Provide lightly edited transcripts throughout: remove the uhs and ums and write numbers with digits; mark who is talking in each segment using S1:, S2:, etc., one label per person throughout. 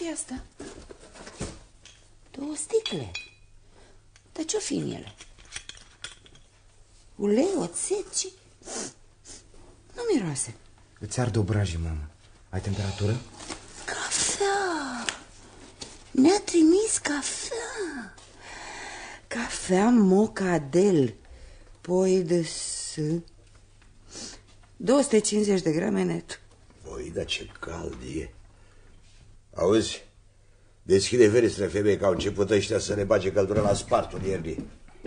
S1: ce-i asta? 2 sticle. Dar ce-o fi în ele? Ulei, oțet și... Nu miroase.
S2: Îți ard obrajii, mamă. Ai temperatură?
S1: Cafea. Ne-a trimis cafea. Cafea Mocadel. Poi de s... 250 de grame net.
S3: Băi, dar ce cald e. Auzi? Deschide ferestrele, femeie, că au început ăștia să ne bage căldură la spartul iernii.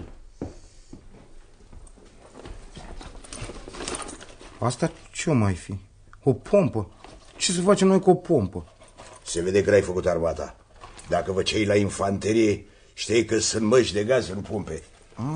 S2: Asta ce-o mai fi? O pompă? Ce să facem noi cu o pompă?
S3: Se vede că ai făcut armata. Dacă vă cei la infanterie, știi că sunt măști de gaz în pompe.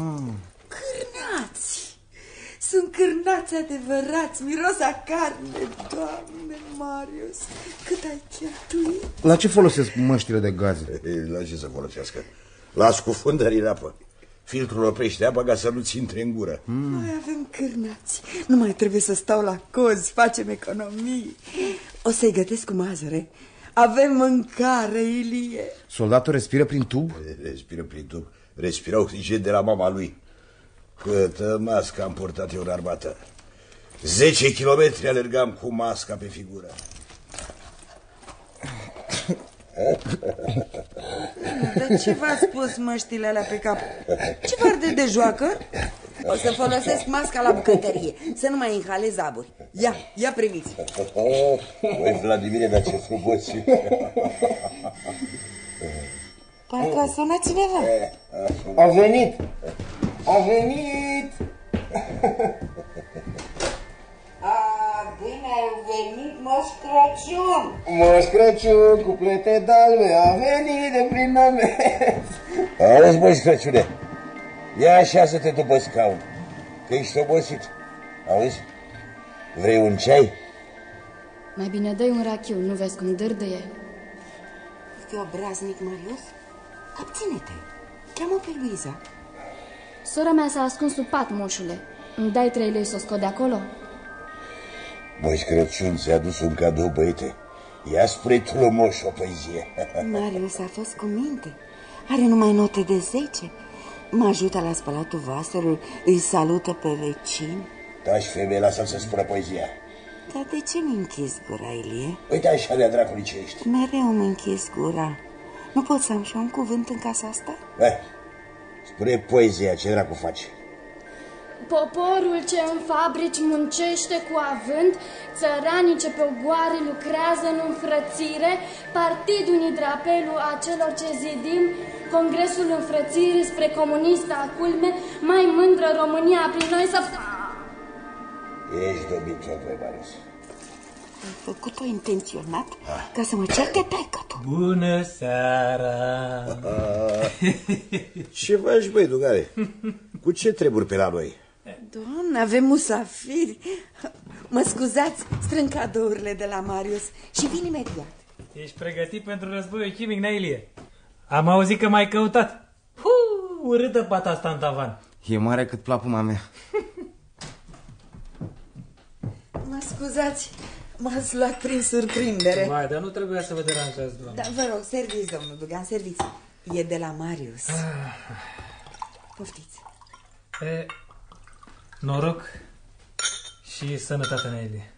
S1: Cârnați. Sunt cârnați adevărați. Miros a carne. Doamne, Marius, cât ai cheltuit.
S2: La ce folosesc măștile de gaze?
S3: La ce să folosească? La scufundării în apă. Filtrul oprește apa ca să nu-ți intre în gură.
S1: Noi avem cârnați. Nu mai trebuie să stau la cozi. Facem economii. O să-i gătesc cu mazăre. Avem mâncare, Ilie.
S2: Soldatul respiră prin tub?
S3: Respiră prin tub. Respiră oxigen de la mama lui. Câtă mască am purtat eu în armată. 10 kilometri alergam cu masca pe figură.
S1: Dar ce v-a spus măștile alea pe cap? Ce vă arde de joacă? O să folosesc masca la bucătărie. Să nu mai inhalez aburi. Ia priviți.
S3: Băi, Vladimire, dar ce frumos.
S1: Parcă a sunat cineva.
S2: A venit! A venit!
S1: Bine ai venit, Moș Crăciun.
S2: Moș Crăciun cu plete d'albe a venit de prin nămeț.
S3: Auzi, Moș Crăciune, ia așează-te după scaun, că ești obosit. Auzi? Vrei un ceai?
S4: Mai bine dă-i un rachiu, nu vezi cum dârdâie.
S1: Fi obraznic, Marius. Abține-te. Cheamă pe Luiza.
S4: Sora mea s-a ascuns sub pat, moșule. Îmi dai 3 lei să o scot de acolo?
S3: Moș Crăciun ți-a adus un cadou, băiete. Ia spre tu, moș, o poezie.
S1: Marius a fost cu minte. Are numai note de 10. Mă ajută la spălatul vaselor, îi salută pe vecini.
S3: Taci, femeie, lasă-l să spună poezia.
S1: Dar de ce mi închis gura, Ilie?
S3: Uite așa de-a dracului ce ești.
S1: Mereu mi închis gura. Nu pot să am și un cuvânt în casa asta?
S3: Spune poezia, ce dracu faci?
S4: Poporul ce în fabrici muncește cu avânt, țăranii ce pe ogoare lucrează în înfrățire, partidul unii drapelul a celor ce zidim, Congresul înfrățirii spre comunistă a culme, mai mândră România prin noi să...
S3: Ești dobitor, băi, Marius.
S1: Ai făcut-o intenționat ca să mă certe taică-tu.
S5: Bună seara!
S3: Ce faci, băi, Dugare? Cu ce treburi pe la noi?
S1: Doamne, avem musafiri. Mă scuzați, strâng cadourile de la Marius și vin imediat.
S5: Ești pregătit pentru războiul chimic, Neilie? Am auzit că m-ai căutat. Urâtă pata asta în tavan.
S2: E mare cât plapuma mea.
S1: Mă scuzați, m-ați luat prin surprindere.
S5: Vai, dar nu trebuia să vă deranjați, doamne.
S1: Da, vă rog, serviți, domnul Dugan, serviți. E de la Marius. Poftiți.
S5: Noroc și sănătate, Neilie.